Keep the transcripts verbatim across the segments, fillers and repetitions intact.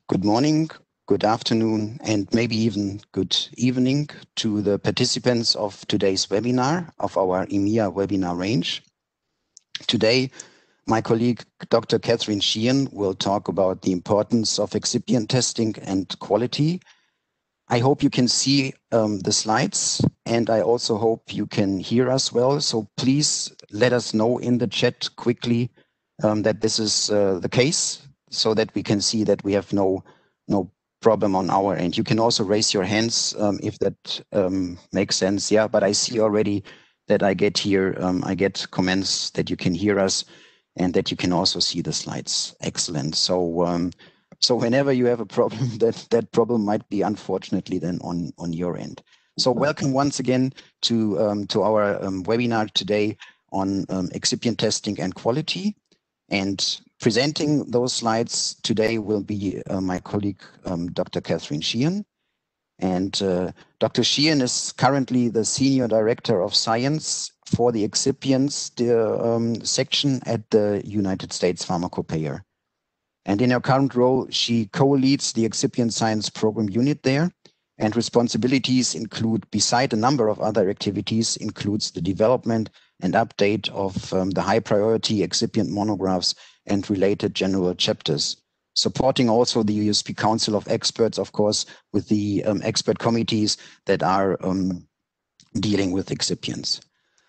Good morning, good afternoon, and maybe even good evening to the participants of today's webinar of our E M E A webinar range. Today, my colleague, Doctor Catherine Sheehan, will talk about the importance of excipient testing and quality. I hope you can see um, the slides, and I also hope you can hear us well. So please let us know in the chat quickly um, that this is uh, the case, so that we can see that we have no no problem on our end. You can also raise your hands um, if that um, makes sense. Yeah, but I see already that I get here, um, I get comments that you can hear us and that you can also see the slides. Excellent. So um, so whenever you have a problem, that that problem might be unfortunately then on on your end. So welcome once again to um, to our um, webinar today on um, excipient testing and quality. And presenting those slides today will be uh, my colleague, um, Doctor Catherine Sheehan. And uh, Doctor Sheehan is currently the Senior Director of Science for the Excipients the, um, section at the United States Pharmacopeia. And in her current role, she co-leads the Excipient Science Program unit there. And responsibilities include, beside a number of other activities, includes the development and update of um, the high priority excipient monographs and related general chapters, supporting also the U S P Council of Experts, of course, with the um, expert committees that are um, dealing with excipients.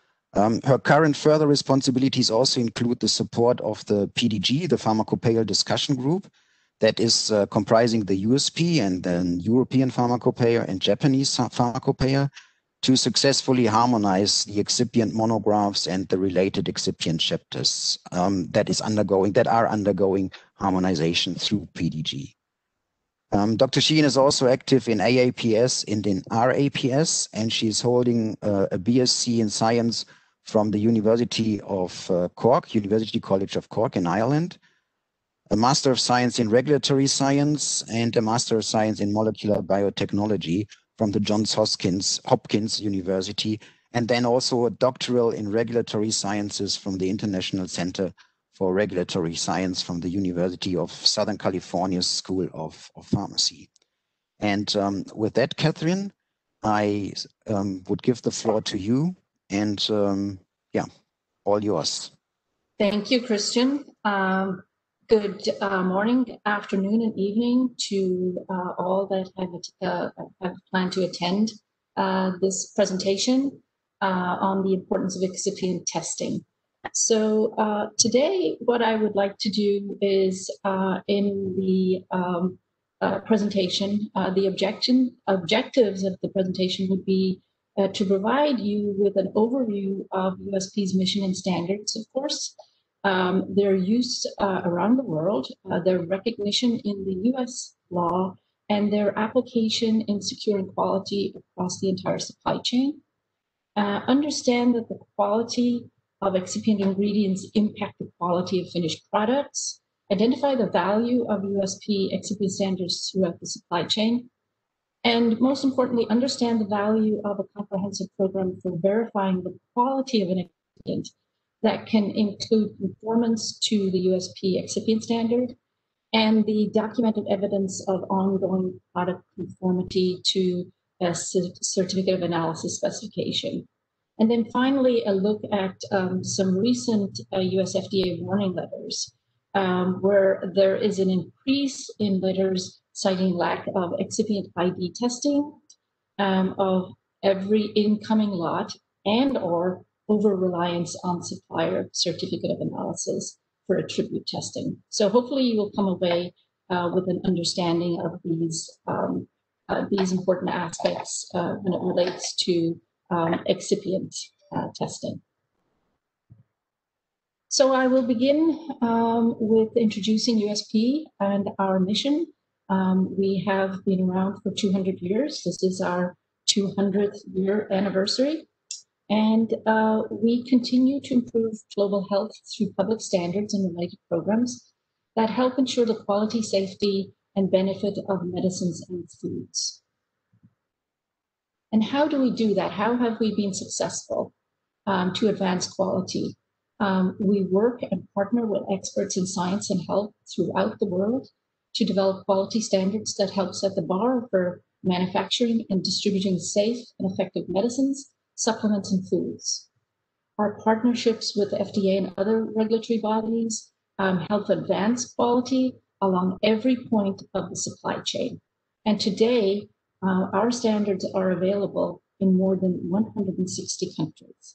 Um, her current further responsibilities also include the support of the P D G, the Pharmacopeia Discussion Group, that is uh, comprising the U S P and then European Pharmacopeia and Japanese Pharmacopeia, to successfully harmonize the excipient monographs and the related excipient chapters um, that is undergoing, that are undergoing harmonization through P D G. Um, Doctor Sheehan is also active in A A P S and in R A P S, and she's holding uh, a B S c in Science from the University of uh, Cork, University College of Cork in Ireland, a Master of Science in Regulatory Science, and a Master of Science in Molecular Biotechnology from the Johns Hopkins, Hopkins University, and then also a doctoral in Regulatory Sciences from the International Center for Regulatory Science from the University of Southern California School of, of Pharmacy. And um, with that, Catherine, I um, would give the floor to you, and um, yeah, all yours. Thank you, Christian. Um, good uh, morning, afternoon, and evening to uh, all that have, uh, have planned to attend uh, this presentation uh, on the importance of excipient testing. So uh, today, what I would like to do is uh, in the um, uh, presentation, uh, the objection, objectives of the presentation would be uh, to provide you with an overview of U S P's mission and standards, of course, um, their use uh, around the world, uh, their recognition in the U S law, and their application in securing quality across the entire supply chain. Uh, understand that the quality of excipient ingredients impact the quality of finished products, identify the value of U S P excipient standards throughout the supply chain, and most importantly, understand the value of a comprehensive program for verifying the quality of an excipient that can include conformance to the U S P excipient standard and the documented evidence of ongoing product conformity to a certificate of analysis specification. And then finally, a look at um, some recent uh, U S F D A warning letters, um, where there is an increase in letters citing lack of excipient I D testing um, of every incoming lot and or over-reliance on supplier certificate of analysis for attribute testing. So hopefully you will come away uh, with an understanding of these, um, uh, these important aspects uh, when it relates to um, excipient uh, testing. So I will begin um, with introducing U S P and our mission. Um, we have been around for two hundred years. This is our two hundredth year anniversary. And uh, we continue to improve global health through public standards and related programs that help ensure the quality, safety, and benefit of medicines and foods. And how do we do that? How have we been successful um, to advance quality? Um, we work and partner with experts in science and health throughout the world to develop quality standards that help set the bar for manufacturing and distributing safe and effective medicines, supplements, and foods. Our partnerships with the F D A and other regulatory bodies um, help advance quality along every point of the supply chain. And today, uh, our standards are available in more than one hundred sixty countries.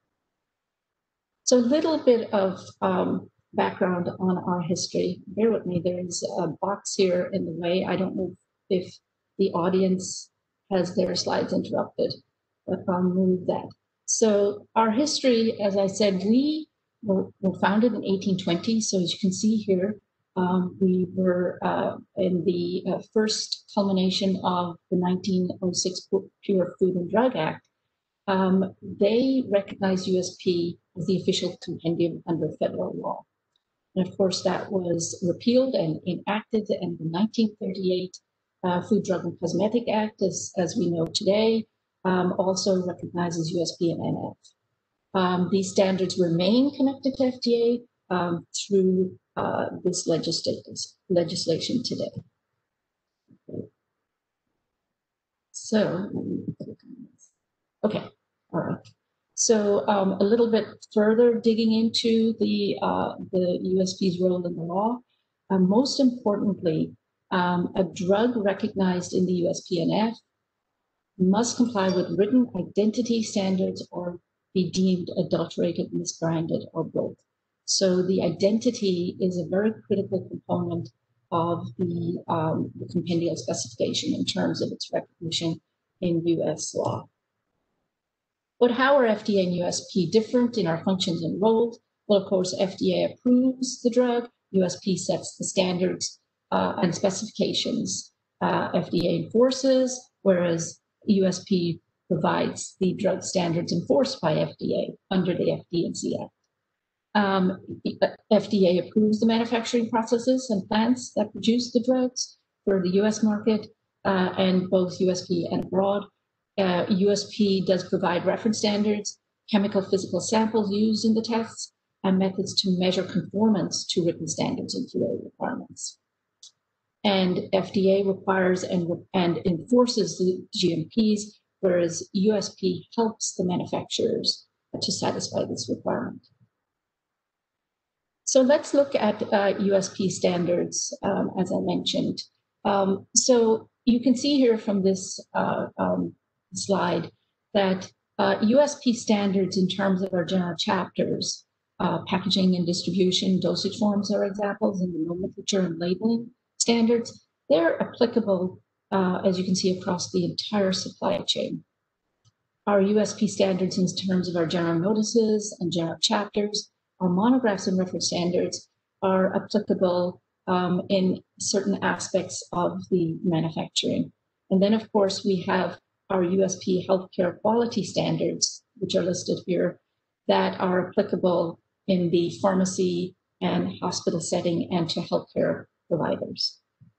So a little bit of um, background on our history. Bear with me, there's a box here in the way. I don't know if the audience has their slides interrupted, but I'll move that. So our history, as I said, we were, were founded in eighteen twenty. So as you can see here, um, we were uh, in the uh, first culmination of the nineteen oh six Pure Food and Drug Act. Um, they recognized U S P as the official compendium under federal law. And of course, that was repealed and enacted in the nineteen thirty-eight uh, Food, Drug, and Cosmetic Act, as, as we know today, um, also recognizes U S P and N F. Um, these standards remain connected to F D A um, through uh, this legislation today. Okay. So, okay, all right. So um, a little bit further digging into the, uh, the U S P's role in the law. Uh, most importantly, um, a drug recognized in the U S P N F must comply with written identity standards or be deemed adulterated, misbranded, or both. So the identity is a very critical component of the, um, the compendial specification in terms of its recognition in U S law. But how are F D A and U S P different in our functions and roles? Well, of course, F D A approves the drug, U S P sets the standards uh, and specifications. Uh, F D A enforces, whereas U S P provides the drug standards enforced by F D A under the F D and C Act. Um, F D A approves the manufacturing processes and plants that produce the drugs for the U S market uh, and both U S P and abroad. Uh, U S P does provide reference standards, chemical physical samples used in the tests, and methods to measure conformance to written standards and Q A requirements. And F D A requires and, and enforces the G M Ps, whereas U S P helps the manufacturers to satisfy this requirement. So let's look at uh, U S P standards, um, as I mentioned. Um, so you can see here from this uh, um, slide that uh, U S P standards in terms of our general chapters, uh, packaging and distribution, dosage forms are examples, and the nomenclature and labeling standards, they're applicable, uh, as you can see, across the entire supply chain. Our U S P standards in terms of our general notices and general chapters, our monographs and reference standards are applicable um, in certain aspects of the manufacturing. And then, of course, we have our U S P healthcare quality standards, which are listed here, that are applicable in the pharmacy and hospital setting and to healthcare providers.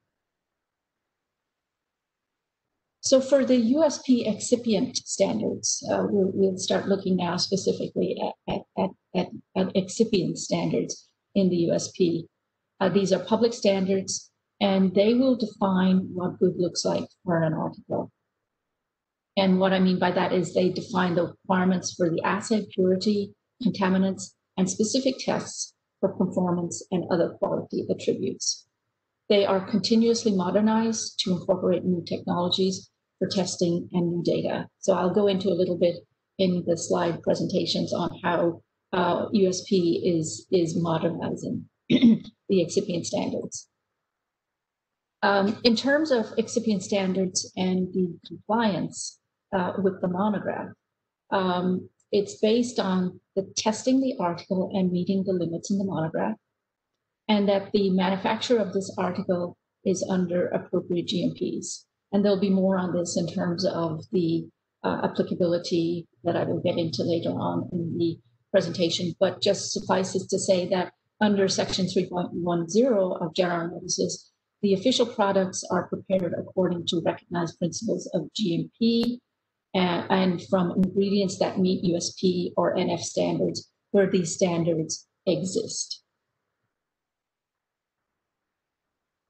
So for the U S P excipient standards, uh, we'll, we'll start looking now specifically at, at, at, at excipient standards in the U S P. Uh, these are public standards, and they will define what good looks like for an article. And what I mean by that is they define the requirements for the assay, purity, contaminants, and specific tests for performance and other quality attributes. They are continuously modernized to incorporate new technologies for testing and new data. So I'll go into a little bit in the slide presentations on how uh, U S P is, is modernizing the excipient standards. Um, in terms of excipient standards and the compliance uh, with the monograph, um, it's based on the testing the article and meeting the limits in the monograph, and that the manufacturer of this article is under appropriate G M Ps. And there'll be more on this in terms of the uh, applicability that I will get into later on in the presentation, but just suffices to say that under section three point one zero of general notices, the official products are prepared according to recognized principles of G M P and, and from ingredients that meet U S P or N F standards where these standards exist.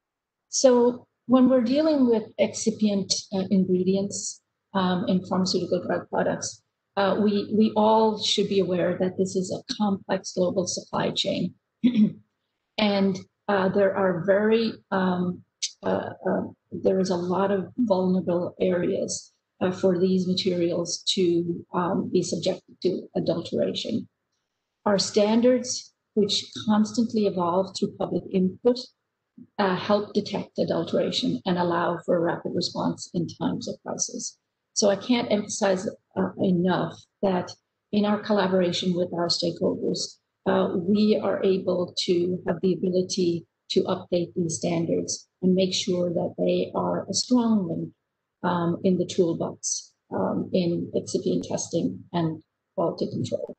So when we're dealing with excipient uh, ingredients um, in pharmaceutical drug products, uh, we, we all should be aware that this is a complex global supply chain. And uh, there are very, um, uh, uh, there is a lot of vulnerable areas uh, for these materials to um, be subjected to adulteration. Our standards, which constantly evolve through public input, uh, help detect adulteration and allow for a rapid response in times of crisis. So I can't emphasize uh, enough that in our collaboration with our stakeholders, uh, we are able to have the ability to update these standards and make sure that they are a strong link um, in the toolbox um, in excipient testing and quality control.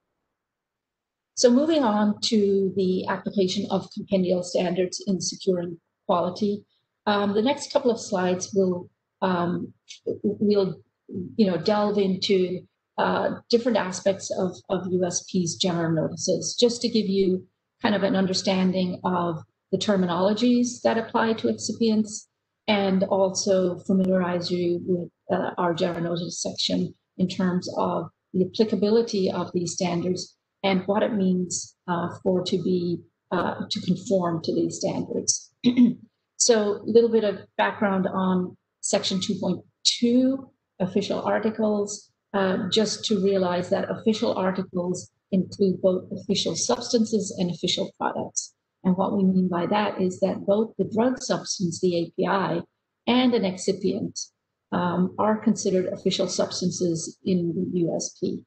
So moving on to the application of compendial standards in securing quality, um, the next couple of slides will um, we'll you know delve into uh, different aspects of, of U S P's general notices, just to give you kind of an understanding of the terminologies that apply to excipients, and also familiarize you with uh, our general notice section in terms of the applicability of these standards and what it means uh, for to be uh, to conform to these standards. So a little bit of background on section two point two, official articles, uh, just to realize that official articles include both official substances and official products. And what we mean by that is that both the drug substance, the A P I, and an excipient um, are considered official substances in the U S P.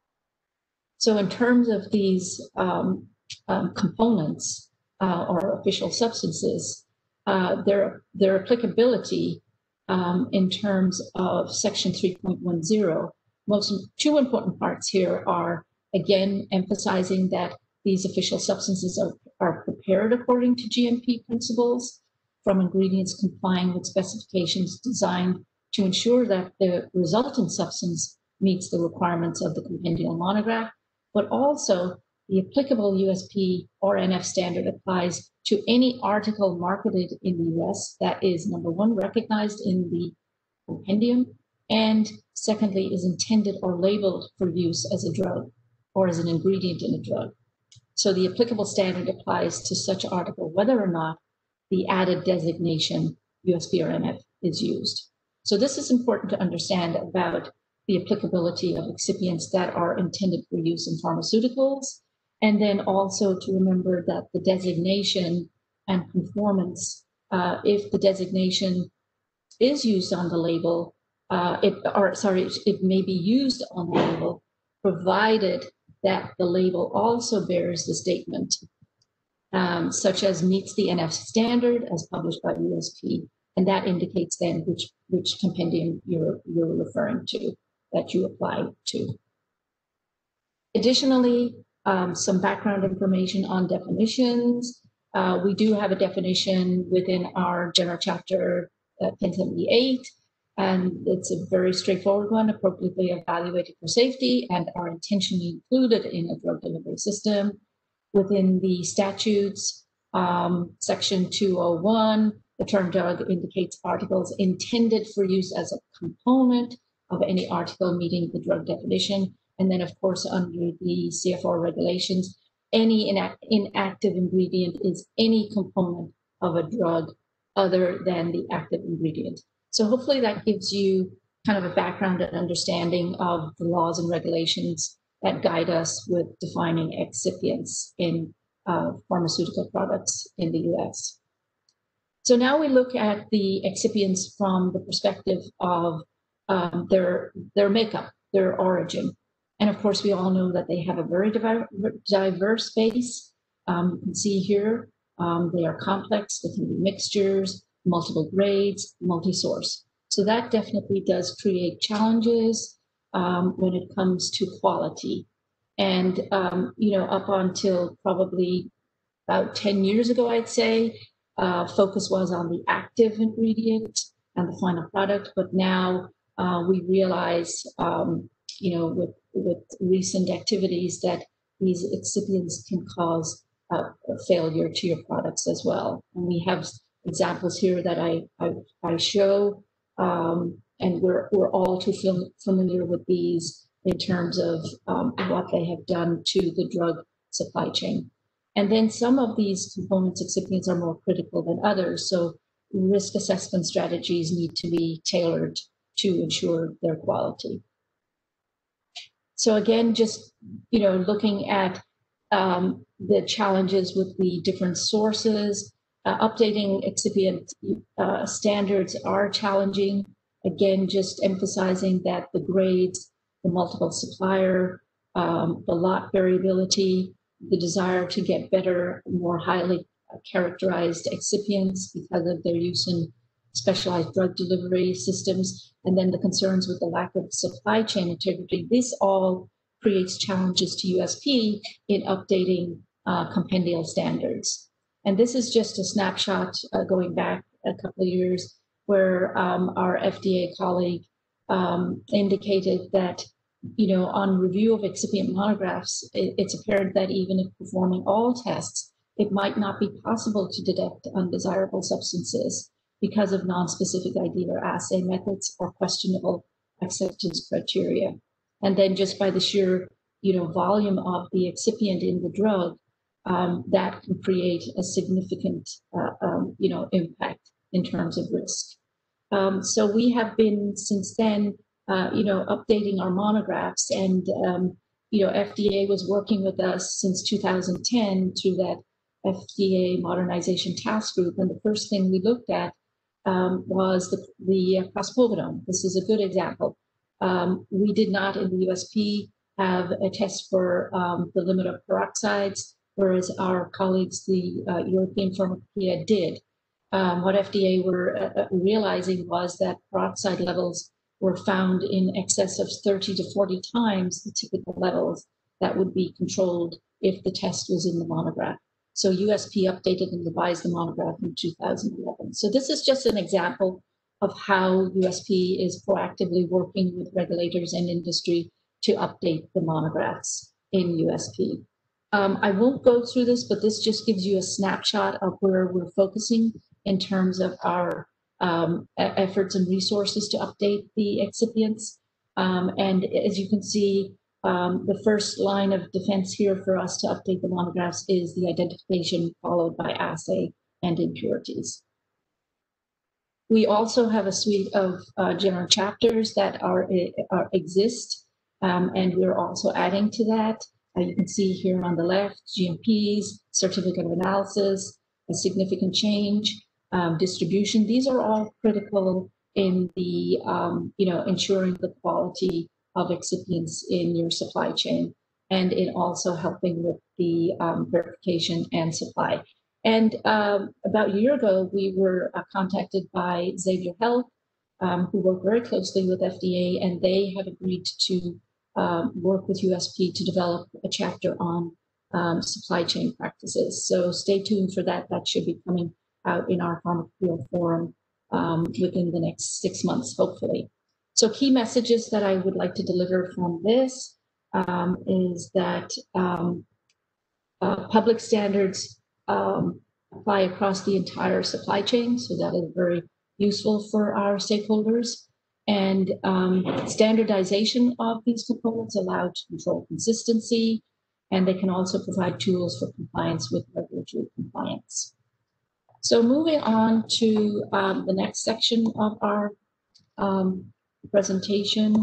So in terms of these um, um, components uh, or official substances, uh, their, their applicability um, in terms of section three point ten, most two important parts here are, again, emphasizing that these official substances are, are prepared according to G M P principles from ingredients complying with specifications designed to ensure that the resultant substance meets the requirements of the compendial monograph, but also the applicable U S P or N F standard applies to any article marketed in the U S that is, number one, recognized in the compendium, and secondly, is intended or labeled for use as a drug or as an ingredient in a drug. So the applicable standard applies to such article, whether or not the added designation U S P or N F is used. So this is important to understand about the applicability of excipients that are intended for use in pharmaceuticals, and then also to remember that the designation and conformance, uh, if the designation is used on the label, uh, it, or sorry, it may be used on the label, provided that the label also bears the statement, um, such as meets the N F standard as published by U S P, and that indicates then which, which compendium you're, you're referring to, that you apply to. Additionally, um, some background information on definitions. Uh, we do have a definition within our general chapter uh, ten seventy-eight, and it's a very straightforward one, appropriately evaluated for safety and are intentionally included in a drug delivery system. Within the statutes, um, section two oh one, the term drug indicates articles intended for use as a component of any article meeting the drug definition. And then, of course, under the C F R regulations, any inact inactive ingredient is any component of a drug other than the active ingredient. So hopefully that gives you kind of a background and understanding of the laws and regulations that guide us with defining excipients in uh, pharmaceutical products in the U S. So now we look at the excipients from the perspective of um, their, their makeup, their origin. And of course, we all know that they have a very diverse base. Um, you can see here, um, they are complex, they can be mixtures, multiple grades, multi-source. So that definitely does create challenges um, when it comes to quality. And, um, you know, up until probably about ten years ago, I'd say, uh, focus was on the active ingredient and the final product. But now uh, we realize, um, you know, with, with recent activities that these excipients can cause uh, a failure to your products as well. And we have examples here that I, I, I show, um, and we're, we're all too familiar with these in terms of um, what they have done to the drug supply chain. And then some of these components, excipients, are more critical than others. So risk assessment strategies need to be tailored to ensure their quality. So again, just, you know, looking at um, the challenges with the different sources, uh, updating excipient uh, standards are challenging. Again, just emphasizing that the grades, the multiple supplier, um, the lot variability, the desire to get better, more highly characterized excipients because of their use in specialized drug delivery systems, and then the concerns with the lack of supply chain integrity. This all creates challenges to U S P in updating uh, compendial standards. And this is just a snapshot uh, going back a couple of years where um, our F D A colleague um, indicated that, you know, on review of excipient monographs, it, it's apparent that even if performing all tests, it might not be possible to detect undesirable substances because of non-specific I D or assay methods or questionable acceptance criteria. And then just by the sheer, you know, volume of the excipient in the drug, um, that can create a significant, uh, um, you know, impact in terms of risk. Um, so we have been since then, uh, you know, updating our monographs, and um, you know, F D A was working with us since two thousand ten through that F D A modernization task group, and the first thing we looked at um, was the, the cross-povidone. This is a good example. Um, we did not in the U S P have a test for um, the limit of peroxides, whereas our colleagues, the uh, European Pharmacopeia, did. Um, what F D A were uh, realizing was that peroxide levels were found in excess of thirty to forty times the typical levels that would be controlled if the test was in the monograph. So U S P updated and revised the monograph in two thousand eleven. So this is just an example of how U S P is proactively working with regulators and industry to update the monographs in U S P. Um, I won't go through this, but this just gives you a snapshot of where we're focusing in terms of our um, efforts and resources to update the excipients. Um, and as you can see, um, the first line of defense here for us to update the monographs is the identification followed by assay and impurities. We also have a suite of uh, general chapters that are, are exist, um, and we're also adding to that. Uh, you can see here on the left, G M Ps, certificate of analysis, a significant change, um, distribution. These are all critical in the, um, you know, ensuring the quality of excipients in your supply chain, and in also helping with the um, verification and supply. And um, about a year ago, we were uh, contacted by Xavier Health, um, who work very closely with F D A, and they have agreed to um, work with U S P to develop a chapter on um, supply chain practices. So stay tuned for that. That should be coming out in our Pharmacopeia forum um, within the next six months, hopefully. So key messages that I would like to deliver from this um, is that um, uh, public standards Um, apply across the entire supply chain, so that is very useful for our stakeholders. And um, standardization of these components allow to control consistency, and they can also provide tools for compliance with regulatory compliance. So moving on to um, the next section of our um, presentation,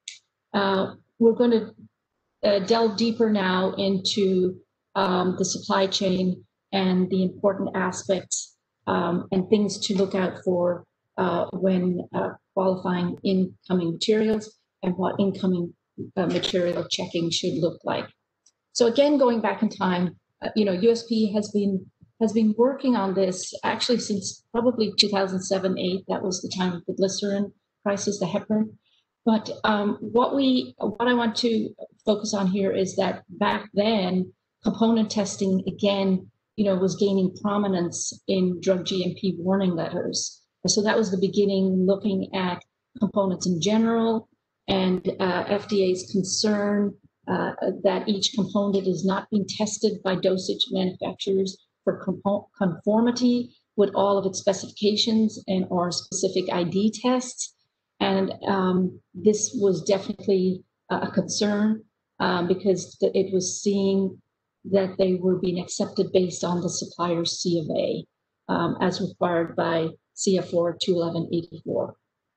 uh, we're going to uh, delve deeper now into um, the supply chain and the important aspects um, and things to look out for uh, when uh, qualifying incoming materials, and what incoming uh, material checking should look like. So again, going back in time, uh, you know, U S P has been has been working on this actually since probably two thousand seven, eight. That was the time of the glycerin crisis, the heparin. But um, what we what I want to focus on here is that back then, component testing again, you know, was gaining prominence in drug G M P warning letters. So that was the beginning, looking at components in general, and uh, F D A's concern uh, that each component is not being tested by dosage manufacturers for conformity with all of its specifications and our specific I D tests. And um, this was definitely a concern um, because it was seeing that they were being accepted based on the supplier's C of A um, as required by C F R two eleven eighty-four.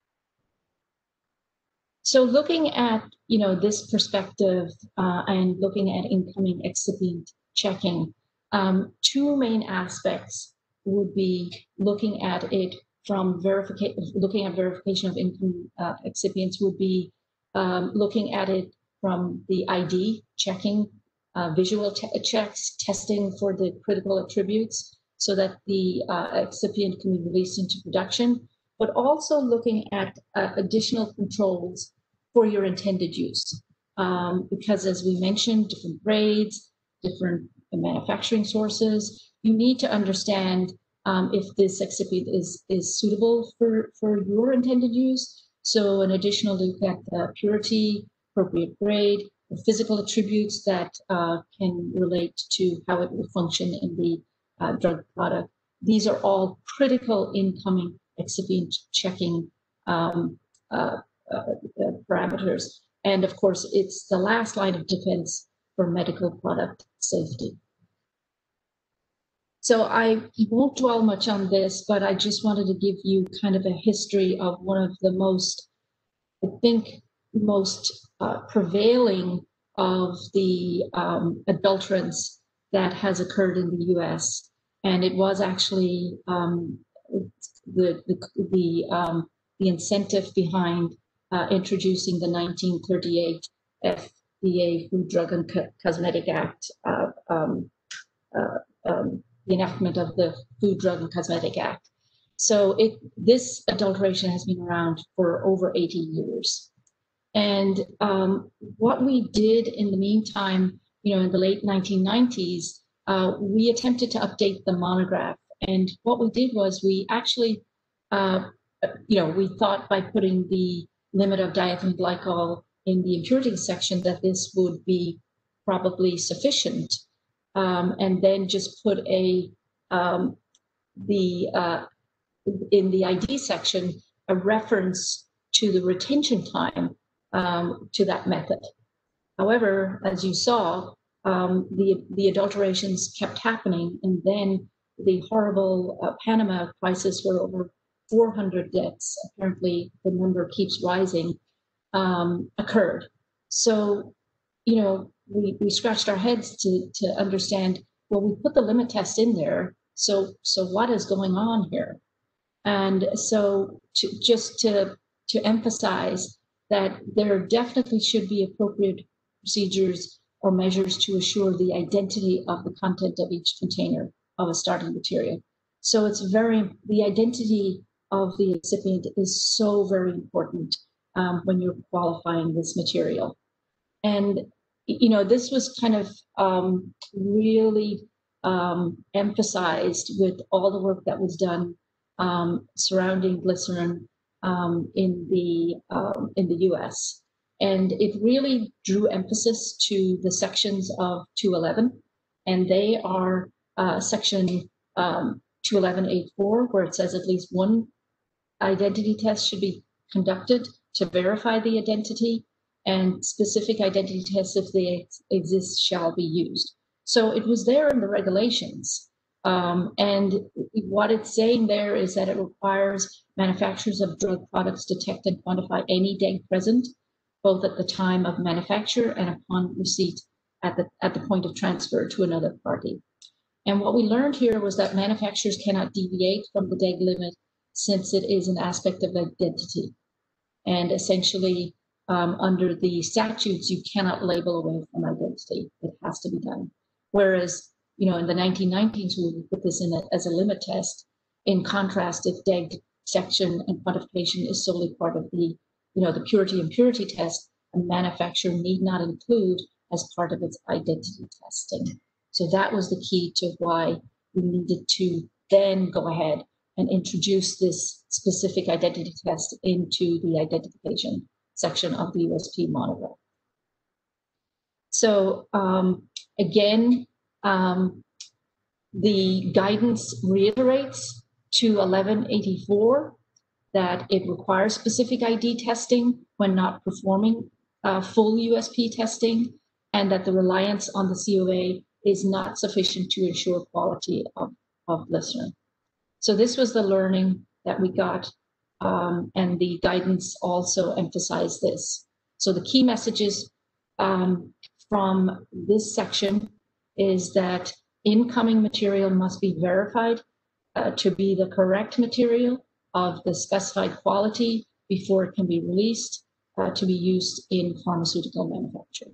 So looking at, you know, this perspective uh, and looking at incoming excipient checking, um, two main aspects would be looking at it from verification, looking at verification of incoming uh, excipients would be um, looking at it from the I D, checking uh, visual te checks, testing for the critical attributes so that the uh, excipient can be released into production, but also looking at uh, additional controls for your intended use. Um, because as we mentioned, different grades, different manufacturing sources, you need to understand um, if this excipient is, is suitable for, for your intended use. So an additional look at the purity, appropriate grade, the physical attributes that uh, can relate to how it will function in the uh, drug product. These are all critical incoming excipient checking um, uh, uh, uh, parameters. And of course, it's the last line of defense for medical product safety. So I won't dwell much on this, but I just wanted to give you kind of a history of one of the most, I think, most uh, prevailing of the um, adulterants that has occurred in the U S. And it was actually um, the, the, the, um, the incentive behind uh, introducing the nineteen thirty-eight F D A Food, Drug, and Co Cosmetic Act, uh, um, uh, um, the enactment of the Food, Drug, and Cosmetic Act. So it, this adulteration has been around for over eighty years. And um, what we did in the meantime, you know, in the late nineteen nineties, uh, we attempted to update the monograph. And what we did was we actually, uh, you know, we thought by putting the limit of diethylene glycol in the impurities section that this would be probably sufficient. Um, and then just put a, um, the, uh, in the I D section, a reference to the retention time um, to that method. However, as you saw, um, the, the adulterations kept happening, and then the horrible uh, Panama crisis where over four hundred deaths, apparently the number keeps rising, um, occurred. So, you know, we, we scratched our heads to, to understand, well, we put the limit test in there, so, so what is going on here? And so to, just to, to emphasize that there definitely should be appropriate procedures or measures to assure the identity of the content of each container of a starting material. So it's very, the identity of the excipient is so very important um, when you're qualifying this material. And, you know, this was kind of um, really um, emphasized with all the work that was done um, surrounding glycerin um, in the um, in the U S. And it really drew emphasis to the sections of two eleven, and they are uh, section um, two eleven eight four, where it says at least one identity test should be conducted to verify the identity, and specific identity tests, if they ex exist, shall be used. So it was there in the regulations. Um, and what it's saying there is that it requires manufacturers of drug products detect and quantify any D E G present, both at the time of manufacture and upon receipt at the, at the point of transfer to another party. And what we learned here was that manufacturers cannot deviate from the D E G limit since it is an aspect of identity. And essentially, um, under the statutes, you cannot label away from identity. It has to be done. Whereas, you know, in the nineteen nineties, we put this in a, as a limit test. In contrast, if D E G section and quantification is solely part of the, you know, the purity and purity test, a manufacturer need not include as part of its identity testing. So that was the key to why we needed to then go ahead and introduce this specific identity test into the identification section of the U S P monograph. So um, again, um, the guidance reiterates two eleven eighty-four that it requires specific I D testing when not performing uh, full U S P testing, and that the reliance on the C O A is not sufficient to ensure quality of, of glycerin. So this was the learning that we got, um, and the guidance also emphasized this. So the key messages um, from this section is that incoming material must be verified uh, to be the correct material of the specified quality before it can be released uh, to be used in pharmaceutical manufacturing.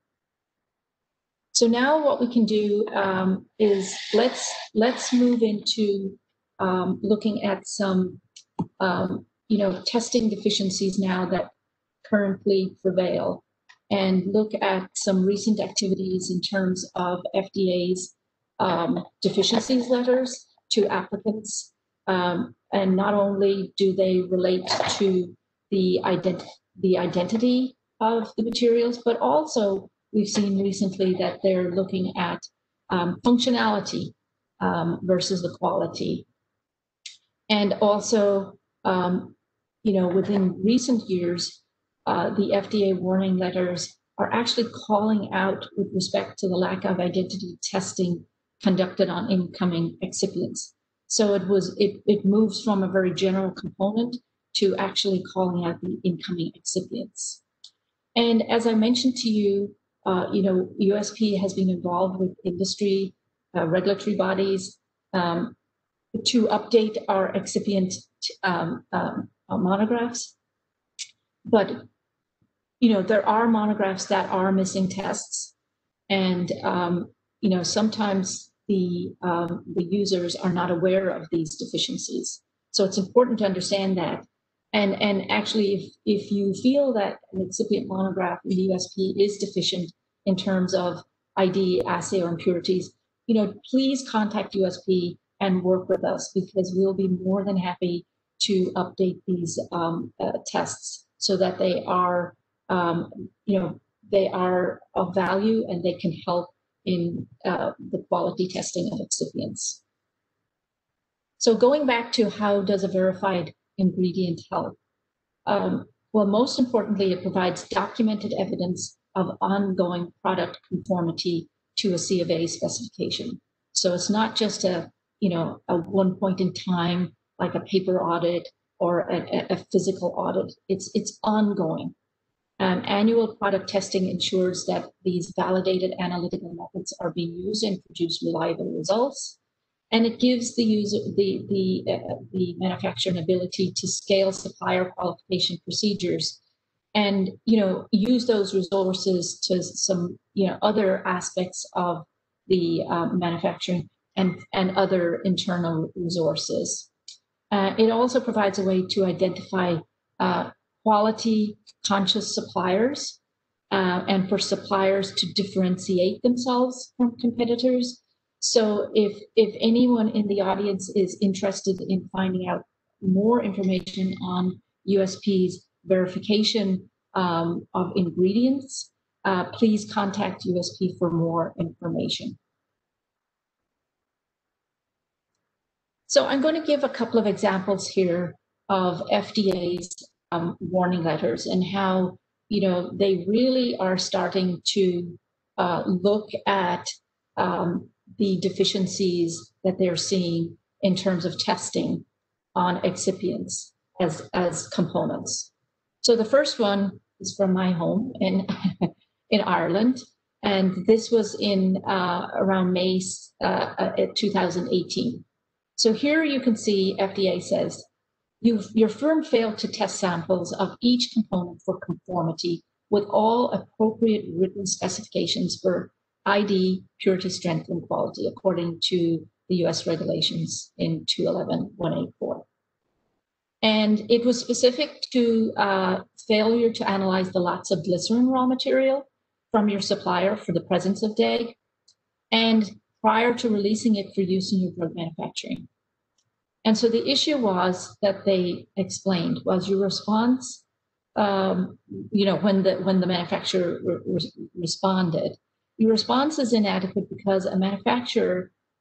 So now what we can do um, is let's let's move into um, looking at some um, you know testing deficiencies now that currently prevail, and look at some recent activities in terms of F D A's um, deficiencies letters to applicants. Um, and not only do they relate to the, ident the identity of the materials, but also we've seen recently that they're looking at um, functionality um, versus the quality. And also, um, you know, within recent years, uh, the F D A warning letters are actually calling out with respect to the lack of identity testing conducted on incoming excipients. So it was it, it moves from a very general component to actually calling out the incoming excipients. And as I mentioned to you, uh, you know, U S P has been involved with industry, uh, regulatory bodies um, to update our excipient um, um, monographs. But, you know, there are monographs that are missing tests. And, um, you know, sometimes the, um, the users are not aware of these deficiencies. So it's important to understand that. And, and actually, if, if you feel that an excipient monograph in the U S P is deficient in terms of I D, assay, or impurities, you know, please contact U S P and work with us, because we'll be more than happy to update these um, uh, tests so that they are, um, you know, they are of value and they can help in uh, the quality testing of excipients. So going back to how does a verified ingredient help? Um, well, most importantly, it provides documented evidence of ongoing product conformity to a C of A specification. So it's not just a, you know, a one point in time, like a paper audit or a, a physical audit. It's, it's ongoing. Um, annual product testing ensures that these validated analytical methods are being used and produce reliable results. And it gives the user, the, the, uh, the manufacturer an ability to scale supplier qualification procedures and, you know, use those resources to some, you know, other aspects of the um, manufacturing and, and other internal resources. Uh, it also provides a way to identify uh, quality conscious suppliers uh, and for suppliers to differentiate themselves from competitors. So if, if anyone in the audience is interested in finding out more information on U S P's verification um, of ingredients, uh, please contact U S P for more information. So I'm going to give a couple of examples here of F D A's um, warning letters and how, you know, they really are starting to uh, look at um, the deficiencies that they're seeing in terms of testing on excipients as, as components. So the first one is from my home in, in Ireland, and this was in uh, around May uh, two thousand eighteen. So here you can see F D A says, You've, your firm failed to test samples of each component for conformity with all appropriate written specifications for I D, purity, strength, and quality, according to the U S regulations in two eleven one eighty-four. And it was specific to uh, failure to analyze the lots of glycerin raw material from your supplier for the presence of D E G, and prior to releasing it for use in your drug manufacturing. And so the issue was that they explained was your response, um, you know, when the when the manufacturer re responded, your response is inadequate because a manufacturer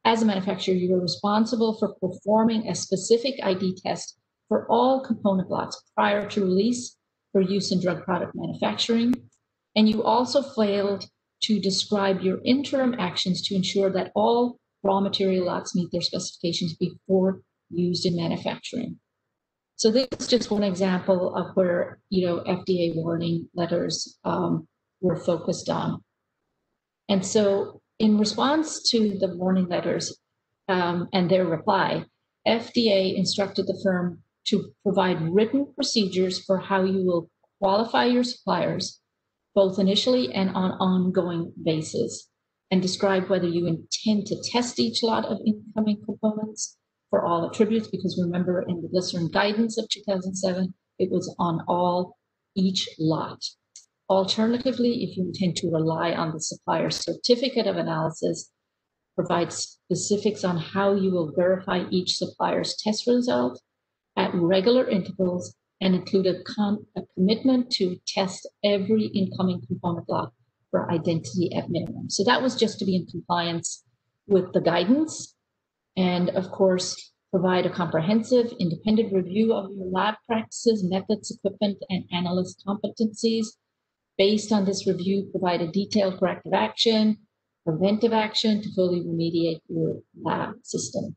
as a manufacturer, you are responsible for performing a specific I D test for all component lots prior to release for use in drug product manufacturing. And you also failed to describe your interim actions to ensure that all raw material lots meet their specifications before used in manufacturing. So this is just one example of where, you know, F D A warning letters um, were focused on. And so in response to the warning letters um, and their reply, F D A instructed the firm to provide written procedures for how you will qualify your suppliers, both initially and on an ongoing basis, and describe whether you intend to test each lot of incoming components for all attributes, because remember in the glycerin guidance of two thousand seven, it was on all, each lot. Alternatively, if you intend to rely on the supplier's certificate of analysis, provide specifics on how you will verify each supplier's test result at regular intervals and include a, con a commitment to test every incoming component lot for identity at minimum. So that was just to be in compliance with the guidance. And of course, provide a comprehensive independent review of your lab practices, methods, equipment, and analyst competencies. Based on this review, provide a detailed corrective action, preventive action to fully remediate your lab system.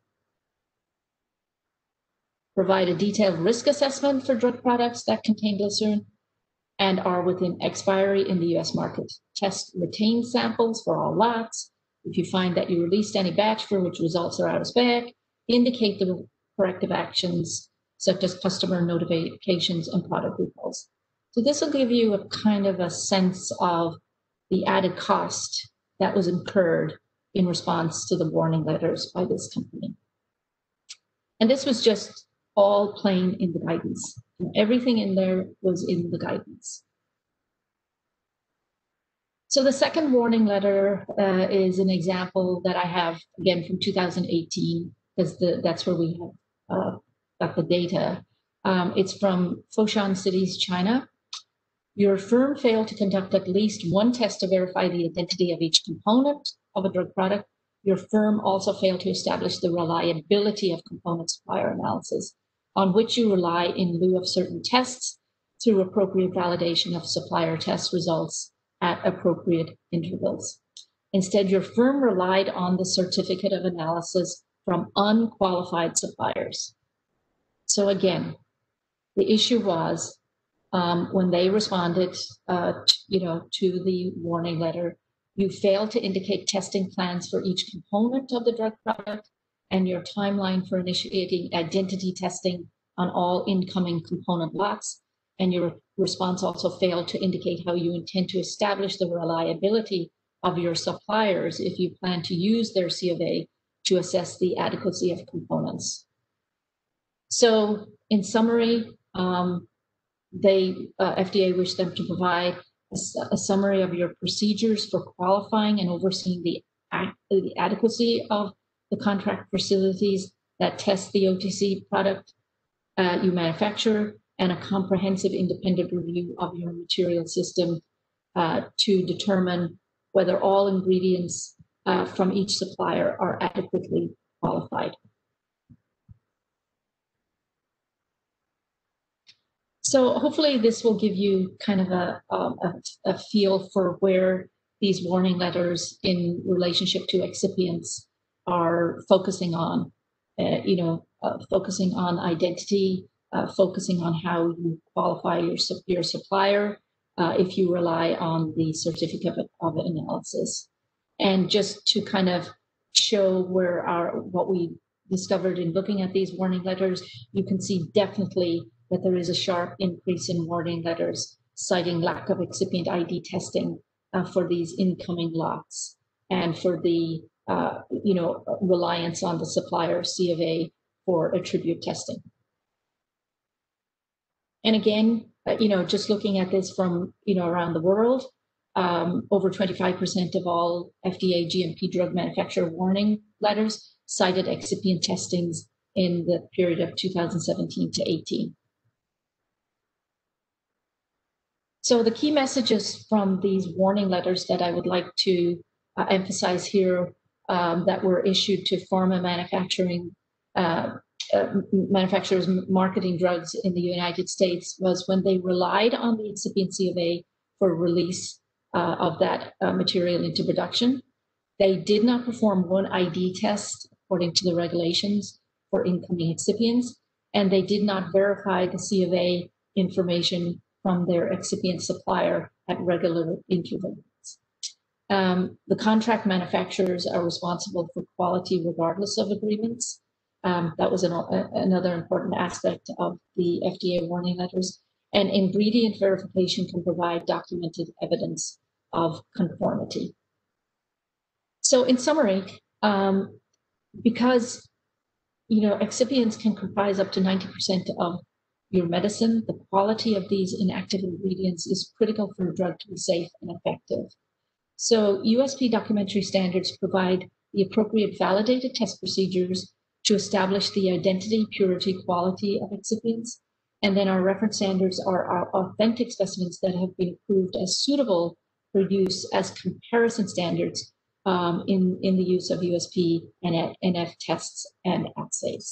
Provide a detailed risk assessment for drug products that contain glycerin and are within expiry in the U S market. Test retained samples for all lots. If you find that you released any batch for which results are out of spec, indicate the corrective actions such as customer notifications and product recalls. So this will give you a kind of a sense of the added cost that was incurred in response to the warning letters by this company. And this was just all plain in the guidance. And everything in there was in the guidance. So the second warning letter uh, is an example that I have, again, from two thousand eighteen, because that's where we have uh, got the data. Um, it's from Foshan Cities, China. Your firm failed to conduct at least one test to verify the identity of each component of a drug product. Your firm also failed to establish the reliability of component supplier analysis, on which you rely in lieu of certain tests through appropriate validation of supplier test results at appropriate intervals. Instead, your firm relied on the certificate of analysis from unqualified suppliers. So again, the issue was um, when they responded uh, to, you know, to the warning letter, you failed to indicate testing plans for each component of the drug product and your timeline for initiating identity testing on all incoming component lots. And your response also failed to indicate how you intend to establish the reliability of your suppliers if you plan to use their C of A to assess the adequacy of components. So in summary, um, they, uh, F D A wished them to provide a, a summary of your procedures for qualifying and overseeing the, the adequacy of the contract facilities that test the O T C product uh, you manufacture, and a comprehensive independent review of your material system uh, to determine whether all ingredients uh, from each supplier are adequately qualified. So hopefully this will give you kind of a, um, a, a feel for where these warning letters in relationship to excipients are focusing on, uh, you know, uh, focusing on identity, uh, focusing on how you qualify your, your supplier uh, if you rely on the certificate of, of analysis. And just to kind of show where our, what we discovered in looking at these warning letters, you can see definitely that there is a sharp increase in warning letters citing lack of excipient I D testing uh, for these incoming lots and for the uh, you know, reliance on the supplier C of A for attribute testing. And again, uh, you know, just looking at this from, you know, around the world, um, over twenty-five percent of all F D A G M P drug manufacturer warning letters cited excipient testings in the period of two thousand seventeen to eighteen. So the key messages from these warning letters that I would like to uh, emphasize here um, that were issued to pharma manufacturing uh, uh, manufacturers marketing drugs in the United States was when they relied on the excipient C of A for release uh, of that uh, material into production. They did not perform one I D test according to the regulations for incoming excipients, and they did not verify the C of A information from their excipient supplier at regular intervals. Um, the contract manufacturers are responsible for quality regardless of agreements. Um, that was an, a, another important aspect of the F D A warning letters. And ingredient verification can provide documented evidence of conformity. So in summary, um, because you know excipients can comprise up to ninety percent of your medicine, the quality of these inactive ingredients is critical for a drug to be safe and effective. So U S P documentary standards provide the appropriate validated test procedures to establish the identity, purity, quality of excipients. And then our reference standards are our authentic specimens that have been approved as suitable for use as comparison standards um, in, in the use of U S P and N F tests and assays.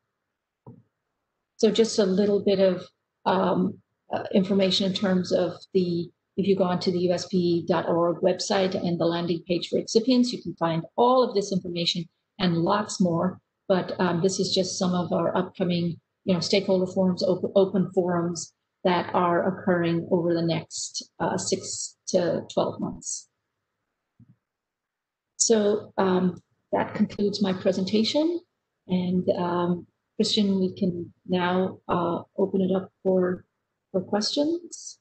So just a little bit of um, uh, information in terms of the If you go onto the U S P dot org website and the landing page for excipients, you can find all of this information and lots more. But um, this is just some of our upcoming, you know, stakeholder forums, open, open forums that are occurring over the next uh, six to twelve months. So um, that concludes my presentation. And um, Christian, we can now uh, open it up for, for questions.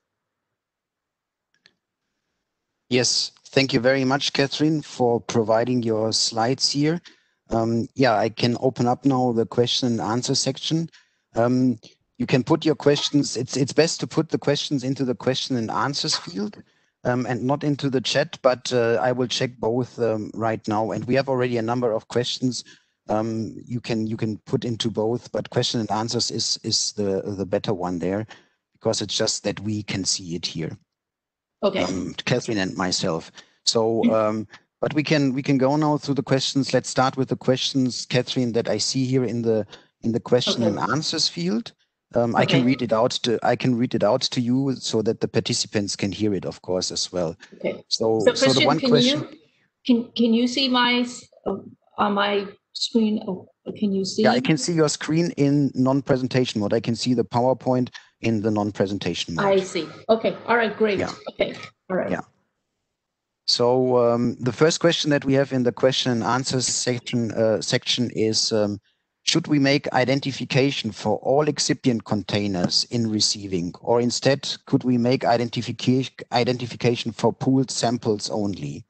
Yes, thank you very much, Catherine, for providing your slides here. Um, yeah, I can open up now the question and answer section. Um, you can put your questions, it's, it's best to put the questions into the question and answers field um, and not into the chat, but uh, I will check both um, right now. And we have already a number of questions um, you can you can put into both, but question and answers is, is the, the better one there, because it's just that we can see it here. Okay. Um, Catherine and myself. So, um, but we can we can go now through the questions. Let's start with the questions, Catherine, that I see here in the in the question Okay. and answers field. Um, Okay. I can read it out to I can read it out to you so that the participants can hear it, of course, as well. Okay. So, So, so Christian, the one can question. you can can you see my uh, on my screen? Oh, can you see? Yeah, I can see your screen in non-presentation mode. I can see the PowerPoint in the non-presentation mode. I see. Okay. All right. Great. Yeah. Okay. All right. Yeah. So um, the first question that we have in the question and answers section uh, section is, um, should we make identification for all excipient containers in receiving, or instead could we make identification identification for pooled samples only?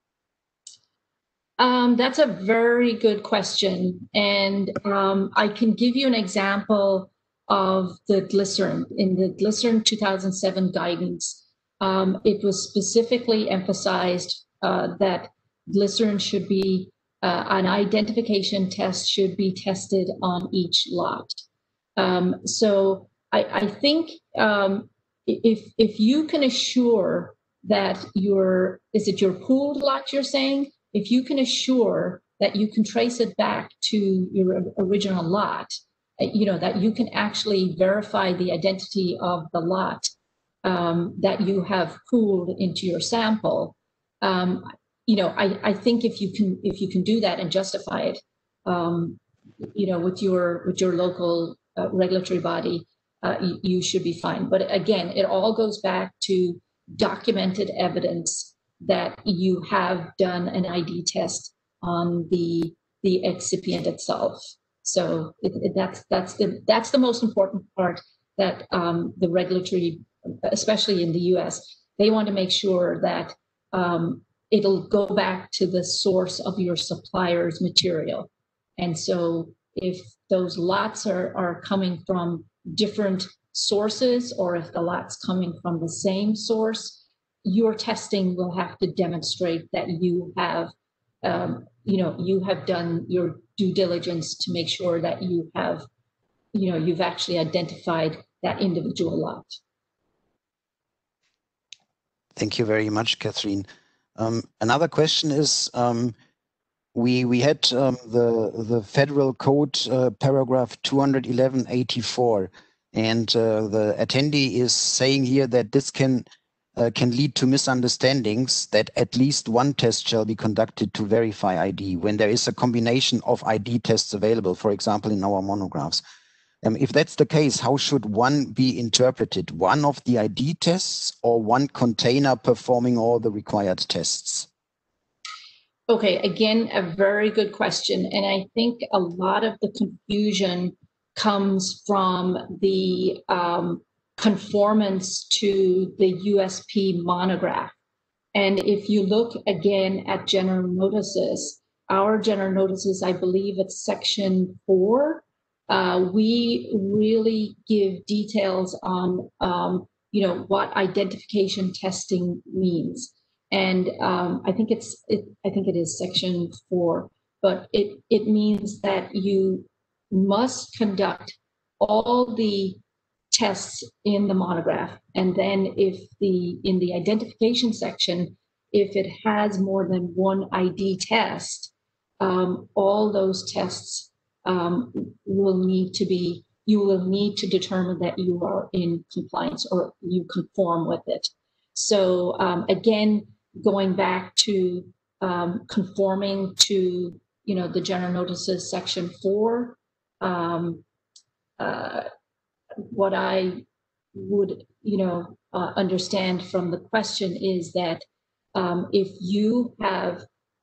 Um, that's a very good question. And um, I can give you an example of the glycerin. In the glycerin two thousand seven guidance, um, it was specifically emphasized uh, that glycerin should be, uh, an identification test should be tested on each lot. Um, so I, I think um, if, if you can assure that your, is it your pooled lot you're saying? If you can assure that you can trace it back to your original lot, you know, that you can actually verify the identity of the lot um, that you have pooled into your sample, um, you know, I, I think if you can if you can do that and justify it, um, you know, with your with your local uh, regulatory body, uh, you, you should be fine. But again, it all goes back to documented evidence that you have done an I D test on the the excipient itself. So it, it, that's that's the that's the most important part, that um, the regulatory, especially in the U S, they want to make sure that um, it'll go back to the source of your supplier's material. And so if those lots are, are coming from different sources, or if the lot's coming from the same source, your testing will have to demonstrate that you have, um, you know, you have done your due diligence to make sure that you have, you know, you've actually identified that individual lot. Thank you very much, Catherine. Um, another question is, um, we we had um, the the federal code uh, paragraph two eleven eighty-four, and uh, the attendee is saying here that this can uh, can lead to misunderstandings, that at least one test shall be conducted to verify I D when there is a combination of I D tests available, for example, in our monographs. Um, if that's the case, how should one be interpreted? One of the I D tests or one container performing all the required tests? Okay, again, a very good question. And I think a lot of the confusion comes from the um, conformance to the U S P monograph. And if you look again at general notices, our general notices, I believe it's section four, uh, we really give details on, um, you know, what identification testing means. And um, I think it's, it, I think it is section four, but it, it means that you must conduct all the tests in the monograph. And then if the, in the identification section, if it has more than one I D test, um, all those tests um, will need to be, you will need to determine that you are in compliance or you conform with it. So um, again, going back to um, conforming to, you know, the general notices section four, um, uh, what I would, you know, uh, understand from the question is that um, if you have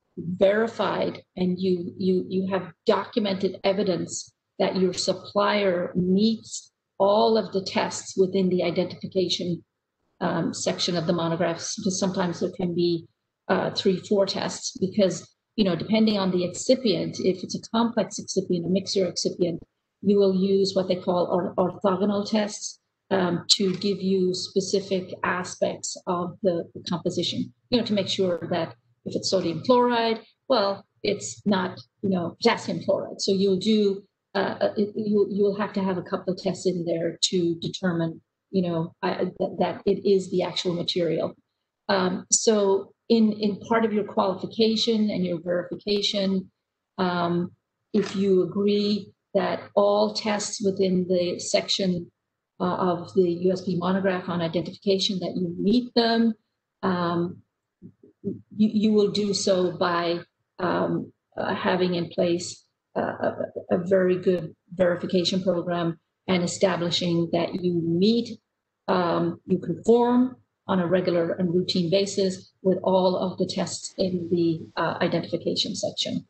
verified and you you you have documented evidence that your supplier meets all of the tests within the identification um, section of the monographs, because sometimes there can be uh, three, four tests, because, you know, depending on the excipient, if it's a complex excipient, a mixture excipient, you will use what they call or, orthogonal tests um, to give you specific aspects of the, the composition, you know, to make sure that if it's sodium chloride, well, it's not, you know, potassium chloride. So you'll do, uh, you, you'll have to have a couple of tests in there to determine, you know, I, that, that it is the actual material. Um, so in, in part of your qualification and your verification, um, if you agree that all tests within the section uh, of the U S P monograph on identification, that you meet them, um, you, you will do so by um, uh, having in place uh, a, a very good verification program and establishing that you meet, um, you conform on a regular and routine basis with all of the tests in the uh, identification section.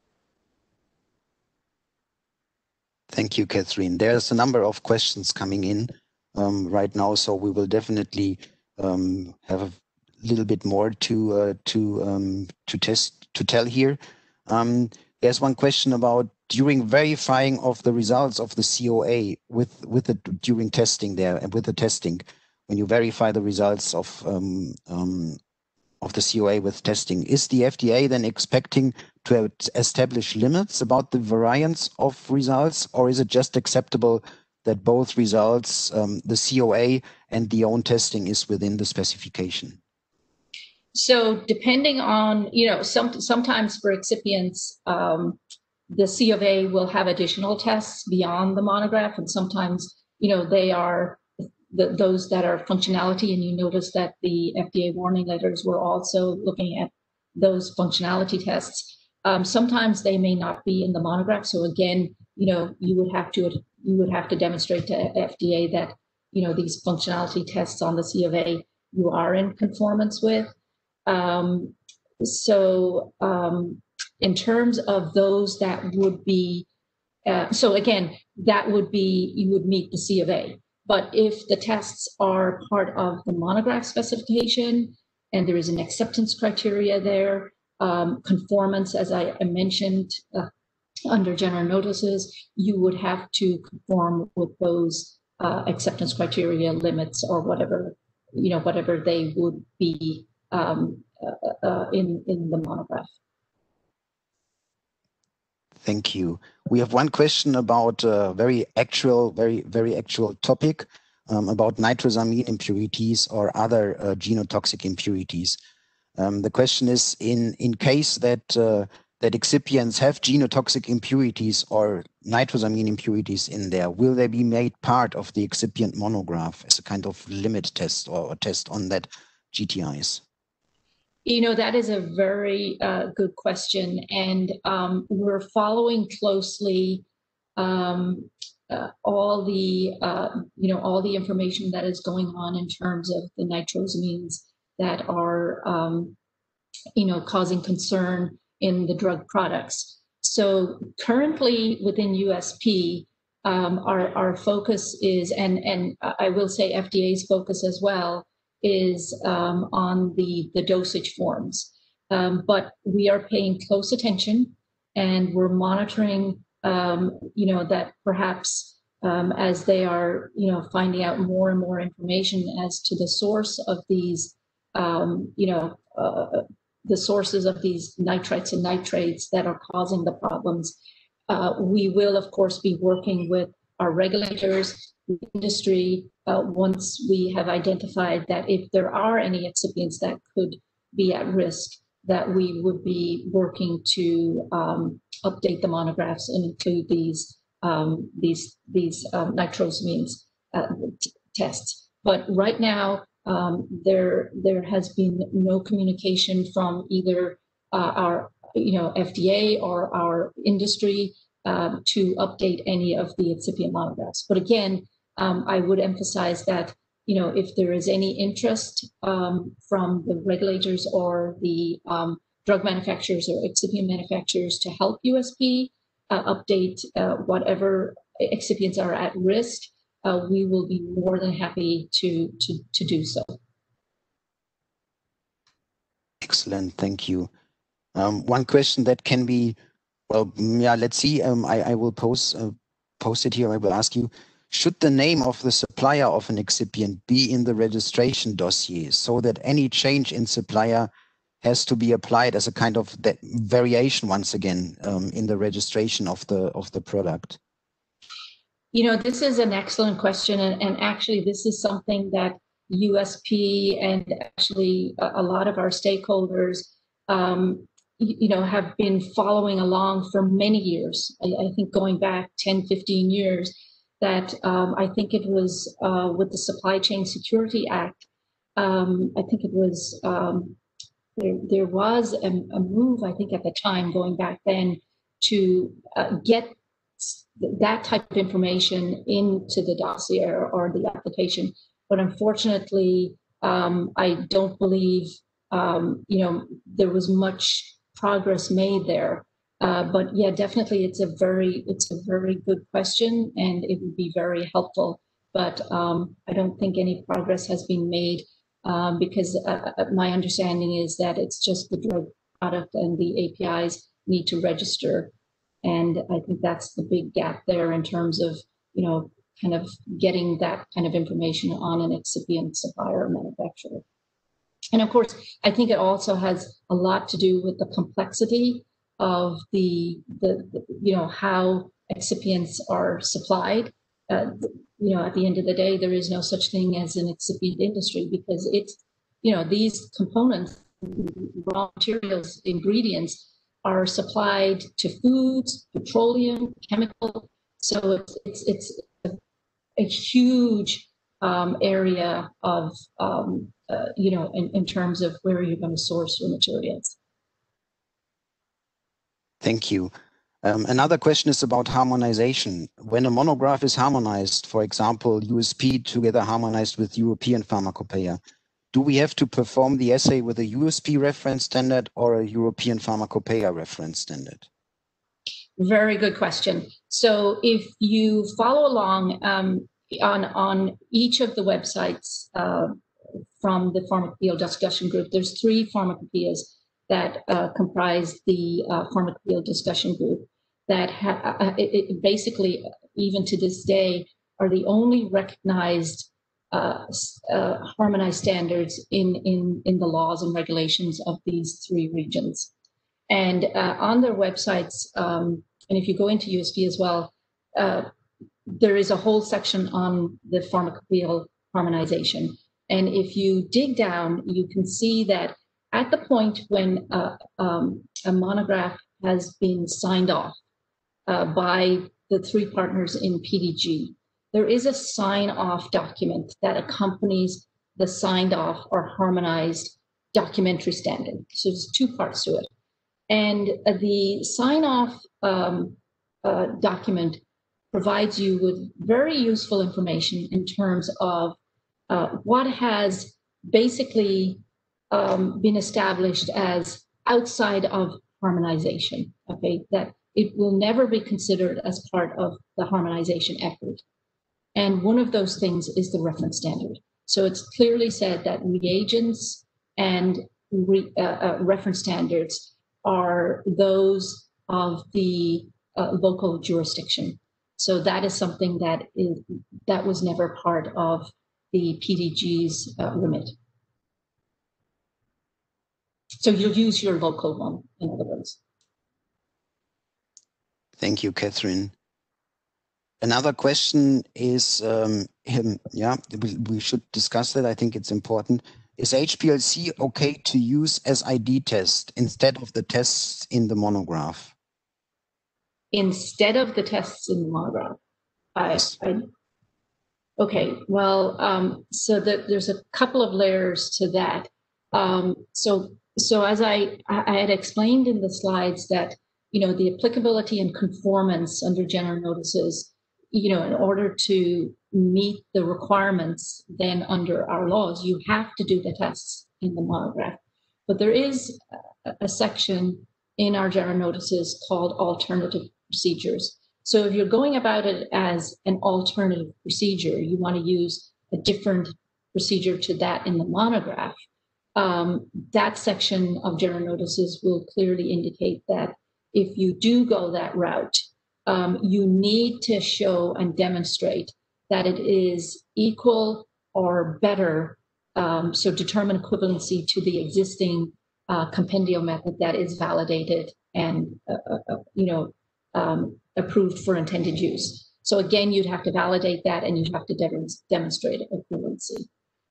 Thank you, Catherine. There's a number of questions coming in um, right now, so we will definitely um, have a little bit more to uh, to um, to test to tell here. Um, there's one question about during verifying of the results of the C O A with with the during testing there and with the testing, when you verify the results of um, um, of the C O A with testing, is the F D A then expecting to establish limits about the variance of results, or is it just acceptable that both results, um, the C O A and the own testing, is within the specification? So depending on, you know, some sometimes for excipients, um, the C of A will have additional tests beyond the monograph, and sometimes, you know, they are the, those that are functionality, and you notice that the F D A warning letters were also looking at those functionality tests. Um, sometimes they may not be in the monograph, so again, you know, you would have to you would have to demonstrate to F D A that, you know, these functionality tests on the C of A you are in conformance with. Um, so um, in terms of those that would be, uh, so again, that would be, you would meet the C of A. But if the tests are part of the monograph specification and there is an acceptance criteria there, um, conformance, as I, I mentioned, uh, under general notices, you would have to conform with those uh, acceptance criteria limits or whatever, you know, whatever they would be um, uh, uh, in, in the monograph. Thank you. We have one question about a very actual, very, very actual topic um, about nitrosamine impurities or other uh, genotoxic impurities. Um, the question is, in, in case that uh, that excipients have genotoxic impurities or nitrosamine impurities in there, will they be made part of the excipient monograph as a kind of limit test or a test on that G T Is? You know, that is a very uh, good question. And um, we're following closely um, uh, all the, uh, you know, all the information that is going on in terms of the nitrosamines that are, um, you know, causing concern in the drug products. So currently within U S P, um, our, our focus is, and, and I will say F D A's focus as well, is um, on the, the dosage forms. Um, but we are paying close attention and we're monitoring, um, you know, that perhaps um, as they are, you know, finding out more and more information as to the source of these, um, you know, uh, the sources of these nitrites and nitrates that are causing the problems. Uh, we will, of course, be working with our regulators, the industry, uh, once we have identified that if there are any excipients that could be at risk, that we would be working to um, update the monographs and include these um, these these um, nitrosamines uh, tests. But right now, um, there there has been no communication from either uh, our you know F D A or our industry um, to update any of the excipient monographs. But again, um, I would emphasize that you know if there is any interest um, from the regulators or the um, drug manufacturers or excipient manufacturers to help U S P uh, update uh, whatever excipients are at risk, uh, we will be more than happy to, to, to do so. Excellent, thank you. Um, one question that can be, well, yeah, let's see, um, I, I will post, uh, post it here, I will ask you, should the name of the supplier of an excipient be in the registration dossier so that any change in supplier has to be applied as a kind of that variation once again um, in the registration of the of the product? You know, this is an excellent question, and, and actually this is something that U S P and actually a, a lot of our stakeholders, um, you, you know, have been following along for many years. I, I think going back ten, fifteen years, that um, I think it was uh, with the Supply Chain Security Act, um, I think it was, um, there, there was a, a move, I think at the time, going back then, to uh, get that type of information into the dossier or the application. But unfortunately, um, I don't believe, um, you know, there was much progress made there. Uh, but yeah, definitely, it's a very, it's a very good question, and it would be very helpful. But um, I don't think any progress has been made um, because uh, my understanding is that it's just the drug product and the A P Is need to register. And I think that's the big gap there in terms of, you know, kind of getting that kind of information on an excipient supplier or manufacturer. And of course, I think it also has a lot to do with the complexity of the, the, the you know, how excipients are supplied. Uh, you know, at the end of the day, there is no such thing as an excipient industry because it's, you know, these components, raw materials, ingredients, are supplied to foods, petroleum, chemical. So it's it's, it's a, a huge um, area of um, uh, you know in, in terms of where you're going to source your materials. Thank you. Um, another question is about harmonization. When a monograph is harmonized, for example, U S P together harmonized with European Pharmacopeia, do we have to perform the assay with a U S P reference standard or a European Pharmacopeia reference standard? Very good question. So if you follow along um, on, on each of the websites uh, from the Pharmacopeia discussion group, there's three pharmacopoeias that uh, comprise the uh, Pharmacopeia discussion group that ha uh, it, it basically, even to this day, are the only recognized Uh, uh, harmonized standards in, in, in the laws and regulations of these three regions. And uh, on their websites, um, and if you go into U S P as well, uh, there is a whole section on the pharmacopoeial harmonization. And if you dig down, you can see that at the point when uh, um, a monograph has been signed off uh, by the three partners in P D G. There is a sign-off document that accompanies the signed off or harmonized documentary standard. So there's two parts to it. And uh, the sign-off um, uh, document provides you with very useful information in terms of uh, what has basically um, been established as outside of harmonization, okay, that it will never be considered as part of the harmonization effort. And one of those things is the reference standard. So it's clearly said that reagents and re, uh, uh, reference standards are those of the uh, local jurisdiction. So that is something that is that was never part of the P D G's uh, remit. So you'll use your local one, in other words. Thank you, Catherine. Another question is, um, him, yeah, we, we should discuss that. I think it's important. Is H P L C okay to use as I D test instead of the tests in the monograph? Instead of the tests in the monograph? I, Yes. I, okay, well, um, so that there's a couple of layers to that. Um, so, so as I, I had explained in the slides that, you know, the applicability and conformance under general notices, you know, in order to meet the requirements then under our laws, you have to do the tests in the monograph. But there is a, a section in our general notices called alternative procedures. So if you're going about it as an alternative procedure, you want to use a different procedure to that in the monograph, um, that section of general notices will clearly indicate that if you do go that route, um, you need to show and demonstrate that it is equal or better, um, so determine equivalency to the existing uh, compendial method that is validated and, uh, uh, you know, um, approved for intended use. So again, you'd have to validate that and you'd have to de demonstrate equivalency.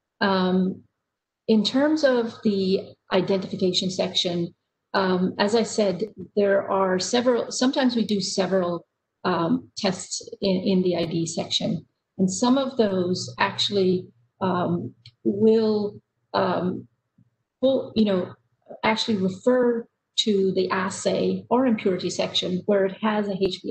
Um, in terms of the identification section, um, as I said, there are several, sometimes we do several um, tests in, in the I D section, and some of those actually um, will, um, will, you know, actually refer to the assay or impurity section where it has a H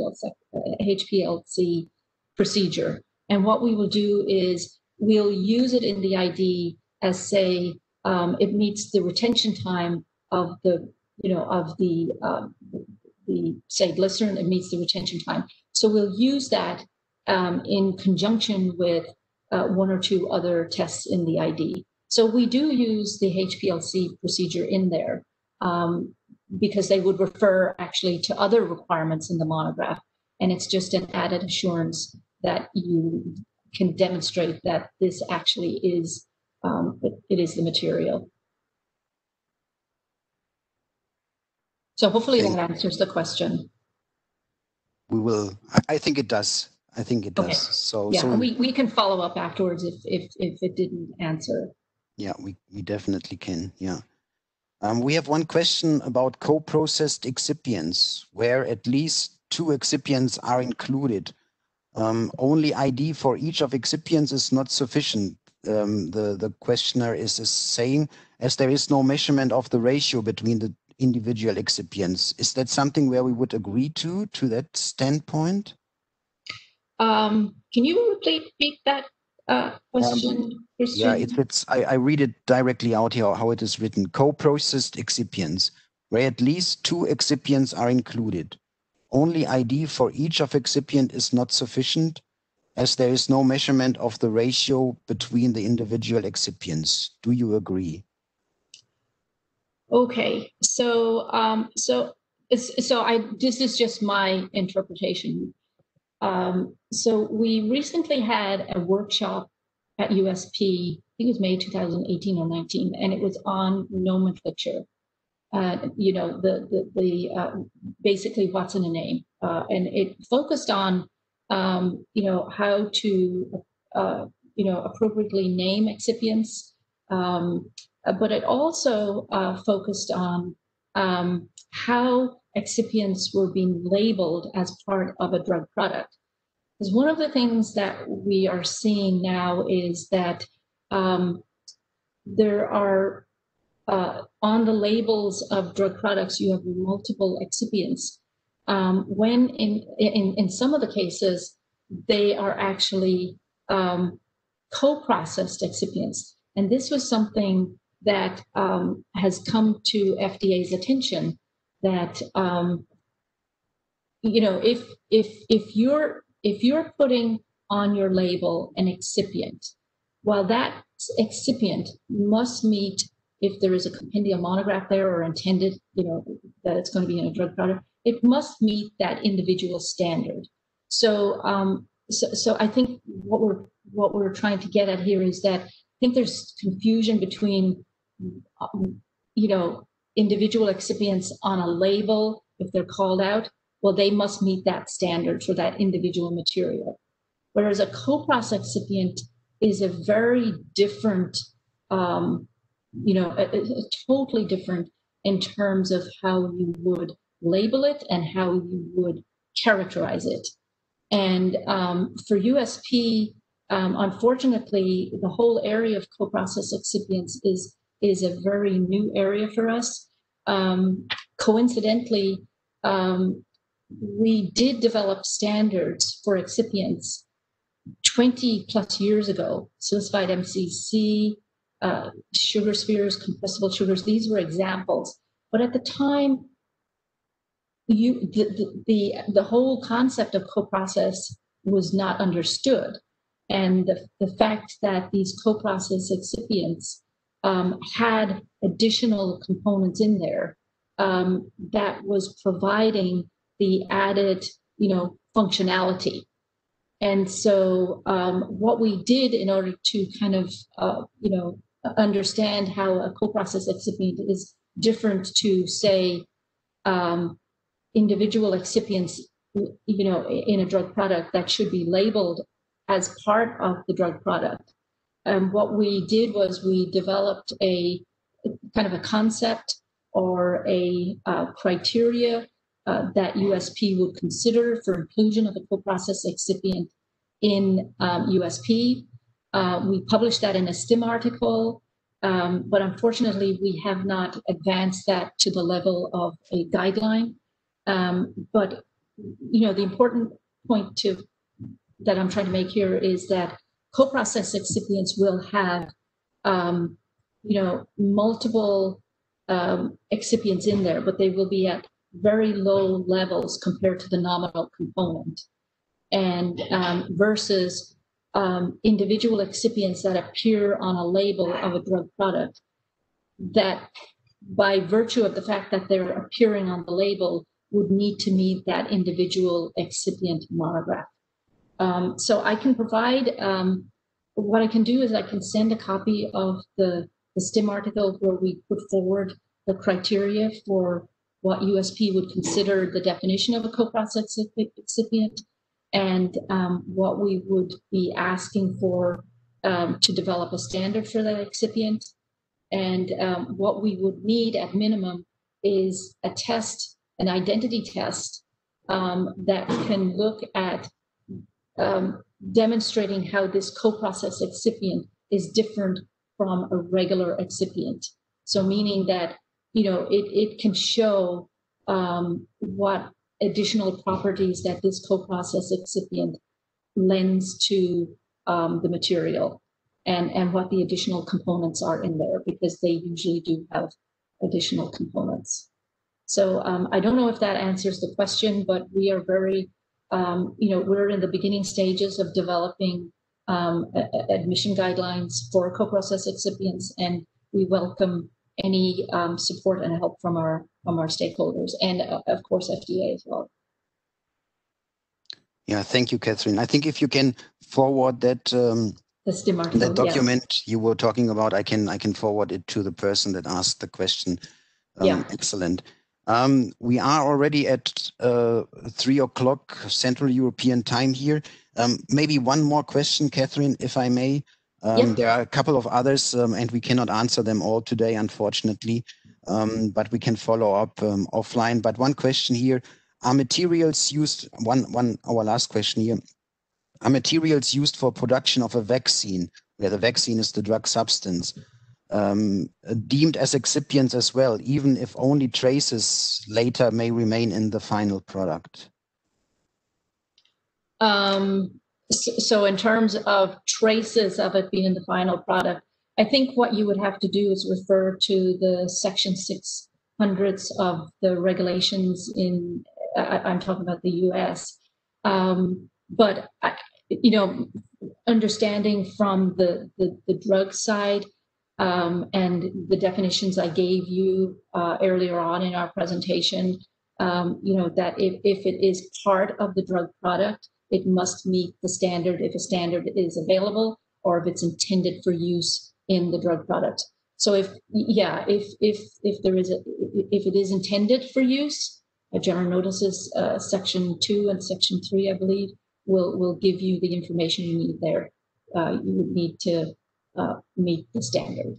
P L C procedure. And what we will do is we'll use it in the I D as, say, um, it meets the retention time of the, you know, of the, um, the say, glycerin, it meets the retention time. So we'll use that um, in conjunction with uh, one or two other tests in the I D. So we do use the H P L C procedure in there um, because they would refer actually to other requirements in the monograph. And it's just an added assurance that you can demonstrate that this actually is, um, it, it is the material. So hopefully Thank that answers the question. We will, I think it does. I think it does. Okay. So, yeah, so we, we can follow up afterwards if, if, if it didn't answer. Yeah, we, we definitely can. Yeah. Um, we have one question about co-processed excipients, where at least two excipients are included. Um, only I D for each of excipients is not sufficient. Um, the, the questioner is, is saying, as there is no measurement of the ratio between the individual excipients. Is that something where we would agree to, to that standpoint? Um, can you repeat, repeat that uh, question, Um, Christian? Yeah, it's, it's I, I read it directly out here, how it is written. Co-processed excipients, where at least two excipients are included. Only I D for each of excipient is not sufficient, as there is no measurement of the ratio between the individual excipients. Do you agree? Okay, so um, so it's, so I this is just my interpretation. Um, so we recently had a workshop at U S P. I think it was May two thousand eighteen or nineteen, and it was on nomenclature. Uh, you know, the the, the uh, basically what's in a name, uh, and it focused on um, you know how to uh, you know appropriately name excipients. Um, Uh, but it also uh, focused on um, how excipients were being labeled as part of a drug product. Because one of the things that we are seeing now is that um, there are, uh, on the labels of drug products, you have multiple excipients. Um, when in, in, in some of the cases, they are actually um, co-processed excipients. And this was something that um, has come to F D A's attention, that um, you know, if if if you're if you're putting on your label an excipient, while that excipient must meet, if there is a compendium monograph there or intended, you know, that it's going to be in a drug product, it must meet that individual standard. So, um, so, so I think what we're what we're trying to get at here is that I think there's confusion between, um, you know, individual excipients on a label, if they're called out, well, they must meet that standard for that individual material. Whereas a co-process excipient is a very different, um, you know, a, a totally different in terms of how you would label it and how you would characterize it. And um, for U S P, um, unfortunately, the whole area of co-process excipients is, is a very new area for us. Um, coincidentally, um, we did develop standards for excipients twenty plus years ago, silicified M C C, uh, sugar spheres, compressible sugars, these were examples. But at the time, you, the, the, the, the whole concept of co-process was not understood. And the, the fact that these co-process excipients um, had additional components in there um, that was providing the added, you know, functionality. And so um, what we did in order to kind of, uh, you know, understand how a co-process excipient is different to, say, um, individual excipients, you know, in a drug product that should be labeled as part of the drug product. And what we did was we developed a kind of a concept or a uh, criteria uh, that U S P would consider for inclusion of a co-process excipient in um, U S P. Uh, we published that in a STEM article, um, but unfortunately we have not advanced that to the level of a guideline. Um, but, you know, the important point to that I'm trying to make here is that co-process excipients will have, um, you know, multiple um, excipients in there, but they will be at very low levels compared to the nominal component. And um, versus um, individual excipients that appear on a label of a drug product, that by virtue of the fact that they're appearing on the label would need to meet that individual excipient monograph. Um, so I can provide, um, what I can do is I can send a copy of the, the STEM article where we put forward the criteria for what U S P would consider the definition of a co-process excipient, and um, what we would be asking for um, to develop a standard for that excipient. And um, what we would need at minimum is a test, an identity test um, that can look at um, demonstrating how this co-process excipient is different from a regular excipient. So meaning that, you know, it, it can show um, what additional properties that this co-process excipient lends to um, the material, and, and what the additional components are in there, because they usually do have additional components. So um, I don't know if that answers the question, but we are very, um, you know, we're in the beginning stages of developing um, a, a admission guidelines for co-process excipients, and we welcome any um, support and help from our from our stakeholders, and uh, of course F D A as well. Yeah, thank you, Catherine. I think if you can forward that um, the STEM article, that document yeah. you were talking about, I can I can forward it to the person that asked the question. Um, yeah. Excellent. Um, we are already at uh, three o'clock Central European time here. Um, maybe one more question, Catherine, if I may. Um, yep. There are a couple of others, um, and we cannot answer them all today, unfortunately. um, but we can follow up um, offline. But one question here, are materials used, one, one, our last question here, are materials used for production of a vaccine, where the vaccine is the drug substance, um, deemed as excipients as well, even if only traces later may remain in the final product? Um, so, so in terms of traces of it being in the final product, I think what you would have to do is refer to the section six hundreds of the regulations in, I, I'm talking about the U S. Um, but, I, you know, understanding from the, the, the drug side um, and the definitions I gave you uh, earlier on in our presentation, um, you know, that if, if it is part of the drug product, it must meet the standard if a standard is available or if it's intended for use in the drug product. So if, yeah, if if if there is a, if it is intended for use, a general notices uh, section two and section three, I believe, will will give you the information you need there. Uh, you would need to uh, meet the standard.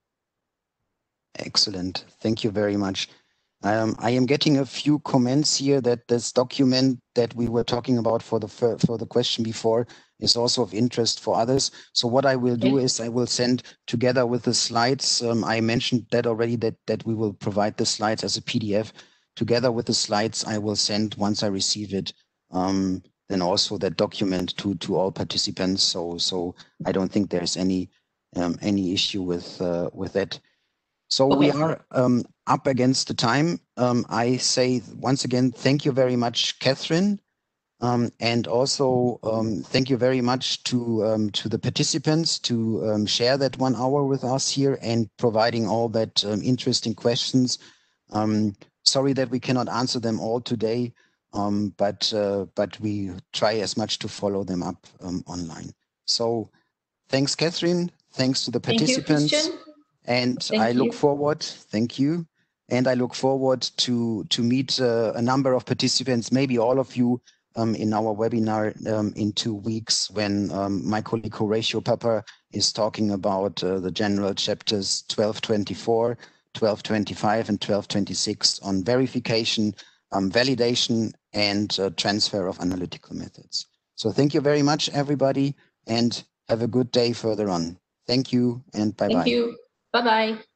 Excellent. Thank you very much. Um, I am getting a few comments here that this document that we were talking about for the for the question before is also of interest for others. So what I will do Okay. is I will send together with the slides. Um, I mentioned that already that that we will provide the slides as a P D F. Together with the slides, I will send once I receive it. Um, then also that document to to all participants. So so I don't think there's any um, any issue with uh, with that. So Okay. we are um, up against the time. Um, I say once again, thank you very much, Catherine. Um, and also um, thank you very much to um, to the participants to um, share that one hour with us here and providing all that um, interesting questions. Um, sorry that we cannot answer them all today, um, but uh, but we try as much to follow them up um, online. So thanks, Catherine. Thanks to the participants. Thank you, Christian. And Thank I look you. forward, thank you. And I look forward to, to meet uh, a number of participants, maybe all of you um, in our webinar um, in two weeks when um, my colleague Horatio Papa is talking about uh, the general chapters twelve twenty-four, twelve twenty-five and twelve twenty-six on verification, um, validation and uh, transfer of analytical methods. So thank you very much, everybody, and have a good day further on. Thank you and bye-bye. Thank you. Bye-bye.